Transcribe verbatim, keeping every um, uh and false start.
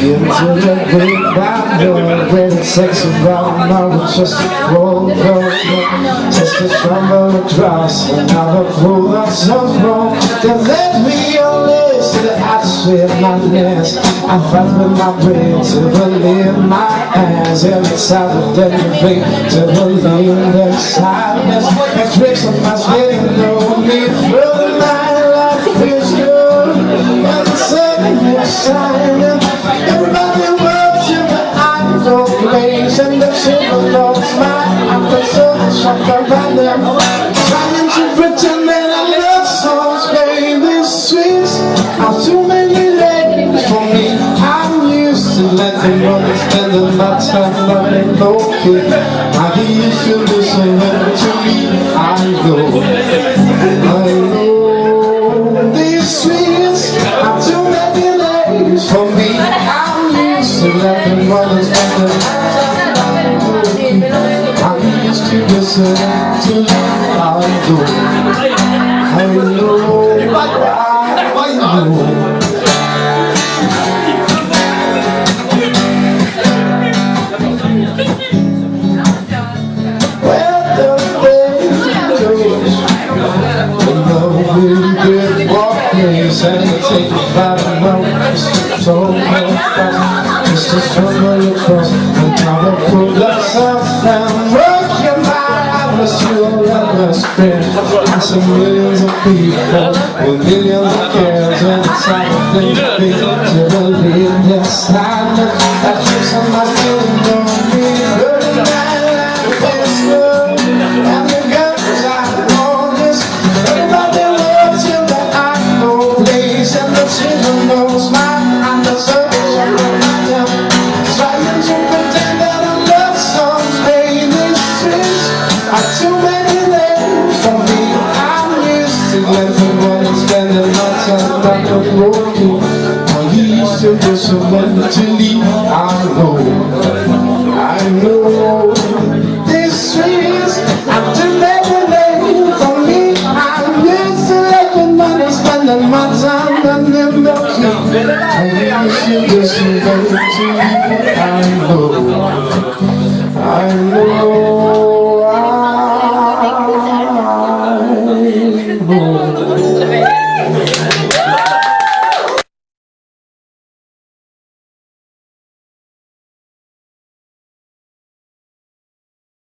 Into the great bad world where the sex around now it's just a roll, roll, roll. Just to stumble across another fool that's so wrong. Then let me on this to the atmosphere of my nest. I fight with my brain to believe my hands. Every side of the debate to believe their sadness. The tricks of my skin know me through the night like fish do. And the sun is shining. Everybody works in the idol place. And the children don't smile. I'm the sun shocked around them. Trying to pretend that I love songs, baby, sweet. How too many ladies for me. I'm used to letting others spend my time running low-key. How do you feel this surrender to me? I know, I know these streets are too many ladies for me. I'm used to letting others spend their time low-key. I'm used to listen to you. I know, I know, I know. And take it by the mouth, so much just to stumble across and try to pull ourselves down. Work your mind, I was your endless spin. I saw millions of people with millions of cares, and it's like a thing to be to believe this time that tricks on my skin don't mean good night like this love. And the girls I know this, everybody loves you, but I know and the children don't smile, and the sunshine around them. Trying to pretend that I love songs, baby, streets are too many ladies for me. I'm used to letting one and spending my time like a broken. I'm used to just someone to leave. I know, I know these streets are too many ladies for me. I'm used to letting one and spending my time. I wish you just a way to I know.